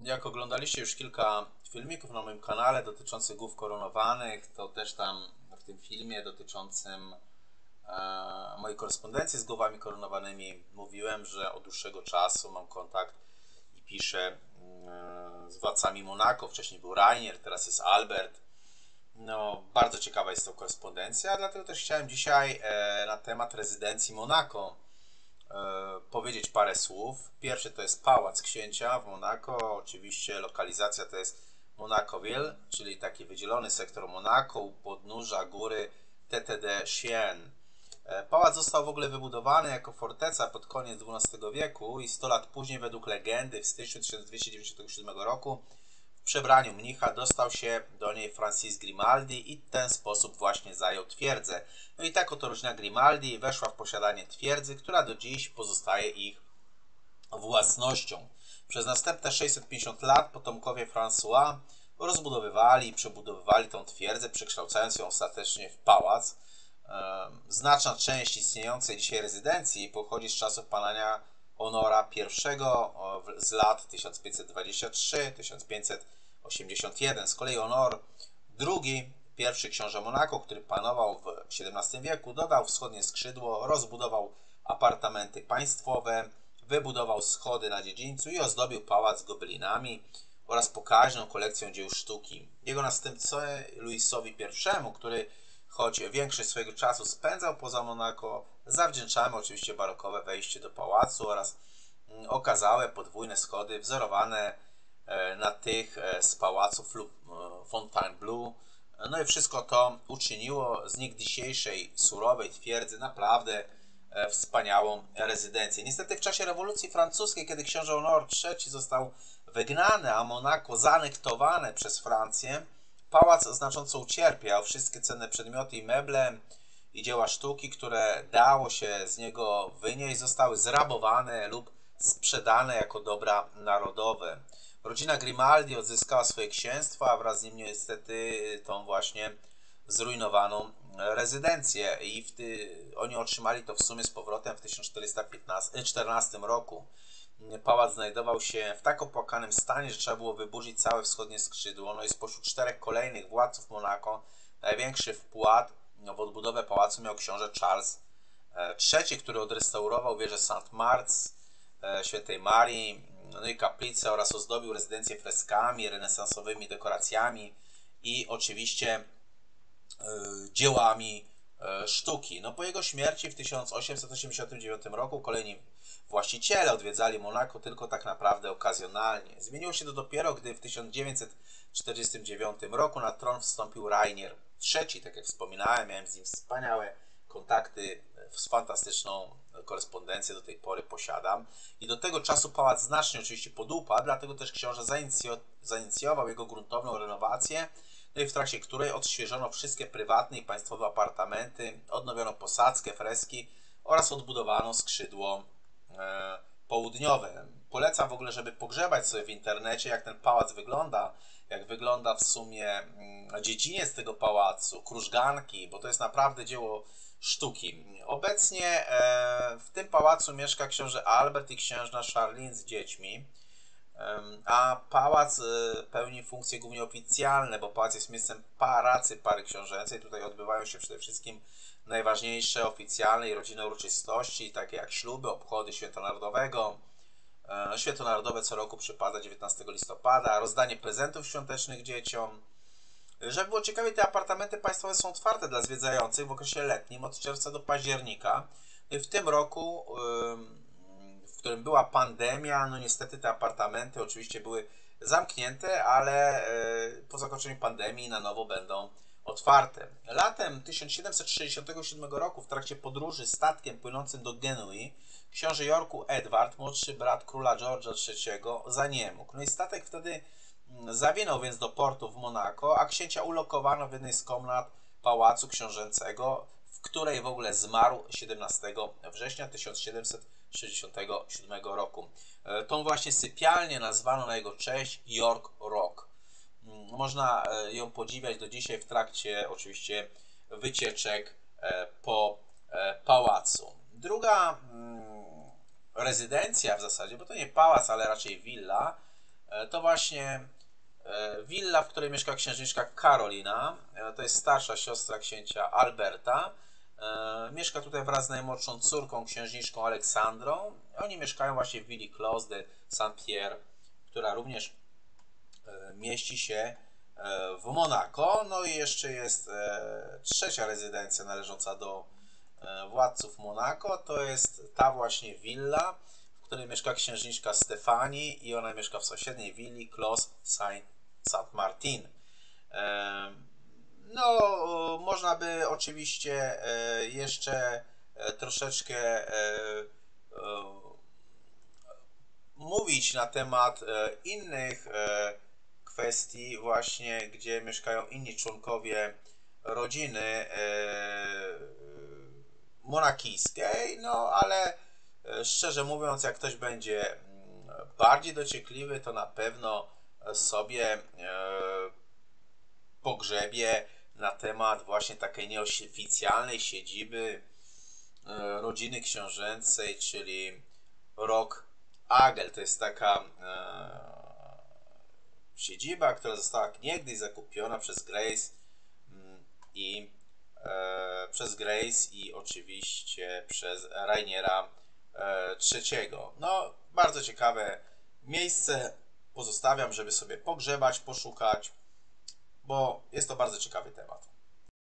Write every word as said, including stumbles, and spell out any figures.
Jak oglądaliście już kilka filmików na moim kanale dotyczących głów koronowanych, to też tam w tym filmie dotyczącym e, mojej korespondencji z głowami koronowanymi mówiłem, że od dłuższego czasu mam kontakt i piszę e, z władcami Monako. Wcześniej był Rainier, teraz jest Albert. No, bardzo ciekawa jest to korespondencja, dlatego też chciałem dzisiaj e, na temat rezydencji Monako e, powiedzieć parę słów. Pierwszy to jest Pałac Księcia w Monako. Oczywiście lokalizacja to jest Monacoville, czyli taki wydzielony sektor Monako u podnóża góry T T de Chien. E, Pałac został w ogóle wybudowany jako forteca pod koniec dwunastego wieku i sto lat później według legendy w styczniu tysiąc dwieście dziewięćdziesiątego siódmego roku w przebraniu mnicha dostał się do niej Francis Grimaldi i w ten sposób właśnie zajął twierdzę. No i tak oto rodzina Grimaldi weszła w posiadanie twierdzy, która do dziś pozostaje ich własnością. Przez następne sześćset pięćdziesiąt lat potomkowie François rozbudowywali i przebudowywali tą twierdzę, przekształcając ją ostatecznie w pałac. Znaczna część istniejącej dzisiaj rezydencji pochodzi z czasów panania Honora I z lat tysiąc pięćset dwadzieścia trzy do tysiąc pięćset osiemdziesiąt jeden. Z kolei Honor drugi, pierwszy książę Monako, który panował w siedemnastym wieku, dodał wschodnie skrzydło, rozbudował apartamenty państwowe, wybudował schody na dziedzińcu i ozdobił pałac gobelinami oraz pokaźną kolekcją dzieł sztuki. Jego następcy Louisowi I, który choć większość swojego czasu spędzał poza Monako, zawdzięczamy oczywiście barokowe wejście do pałacu oraz okazałe podwójne schody wzorowane na tych z pałacu Fontainebleau. No i wszystko to uczyniło z niegdysiejszej surowej twierdzy naprawdę wspaniałą rezydencję. Niestety w czasie rewolucji francuskiej, kiedy książę Honor trzeci został wygnany, a Monako zaanektowane przez Francję, pałac znacząco ucierpiał. Wszystkie cenne przedmioty i meble i dzieła sztuki, które dało się z niego wynieść, zostały zrabowane lub sprzedane jako dobra narodowe. Rodzina Grimaldi odzyskała swoje księstwo, a wraz z nim niestety tą właśnie zrujnowaną rezydencję i w ty, oni otrzymali to w sumie z powrotem w tysiąc czterysta czternastym roku. Pałac znajdował się w tak opłakanym stanie, że trzeba było wyburzyć całe wschodnie skrzydło. No i spośród czterech kolejnych władców Monako największy wkład w odbudowę pałacu miał książę Charles trzeci, który odrestaurował wieżę Saint-Marc Świętej Marii, no i kaplicę oraz ozdobił rezydencję freskami, renesansowymi dekoracjami i oczywiście dziełami sztuki. No po jego śmierci w tysiąc osiemset osiemdziesiątym dziewiątym roku kolejni właściciele odwiedzali Monako tylko tak naprawdę okazjonalnie. Zmieniło się to dopiero, gdy w tysiąc dziewięćset czterdziestym dziewiątym roku na tron wstąpił Rainier trzeci, tak jak wspominałem, miałem z nim wspaniałe kontakty, z fantastyczną korespondencję do tej pory posiadam. I do tego czasu pałac znacznie oczywiście podupadł, dlatego też książę zainicjował jego gruntowną renowację, no i w trakcie której odświeżono wszystkie prywatne i państwowe apartamenty, odnowiono posadzkę, freski oraz odbudowano skrzydło e, południowe. Polecam w ogóle, żeby pogrzebać sobie w internecie, jak ten pałac wygląda, jak wygląda w sumie mm, dziedziniec tego pałacu, krużganki, bo to jest naprawdę dzieło sztuki. Obecnie e, w tym pałacu mieszka książę Albert i księżna Charlene z dziećmi, e, a pałac e, pełni funkcje głównie oficjalne, bo pałac jest miejscem pracy pary książęcej. Tutaj odbywają się przede wszystkim najważniejsze oficjalne i rodzinne uroczystości, takie jak śluby, obchody Święta Narodowego. E, Święto Narodowe co roku przypada dziewiętnastego listopada, rozdanie prezentów świątecznych dzieciom. Żeby było ciekawie, te apartamenty państwowe są otwarte dla zwiedzających w okresie letnim od czerwca do października. W tym roku, w którym była pandemia, no niestety te apartamenty oczywiście były zamknięte, ale po zakończeniu pandemii na nowo będą otwarte. Latem tysiąc siedemset sześćdziesiątego siódmego roku w trakcie podróży statkiem płynącym do Genui książę Yorku Edward, młodszy brat króla George'a trzeciego, zaniemógł. No i statek wtedy zawinął więc do portu w Monako, a księcia ulokowano w jednej z komnat pałacu książęcego, w której w ogóle zmarł siedemnastego września tysiąc siedemset sześćdziesiątego siódmego roku. Tą właśnie sypialnię nazwano na jego cześć York Rock. Można ją podziwiać do dzisiaj w trakcie oczywiście wycieczek po pałacu. Druga rezydencja w zasadzie, bo to nie pałac, ale raczej willa, to właśnie willa, w której mieszka księżniczka Karolina. To jest starsza siostra księcia Alberta. Mieszka tutaj wraz z najmłodszą córką, księżniczką Aleksandrą. Oni mieszkają właśnie w willi Clos de Saint-Pierre, która również mieści się w Monako. No i jeszcze jest trzecia rezydencja należąca do władców Monako. To jest ta właśnie willa, w której mieszka księżniczka Stefani i ona mieszka w sąsiedniej willi Clos Saint-Martin. No, można by oczywiście jeszcze troszeczkę mówić na temat innych kwestii właśnie, gdzie mieszkają inni członkowie rodziny monakijskiej, no ale szczerze mówiąc, jak ktoś będzie bardziej dociekliwy, to na pewno sobie pogrzebie na temat właśnie takiej nieoficjalnej siedziby rodziny książęcej, czyli Rock Agel. To jest taka siedziba, która została niegdyś zakupiona przez Grace i e, przez Grace i oczywiście przez Rainiera e, trzeciego. No, bardzo ciekawe miejsce. Pozostawiam, żeby sobie pogrzebać, poszukać, bo jest to bardzo ciekawy temat.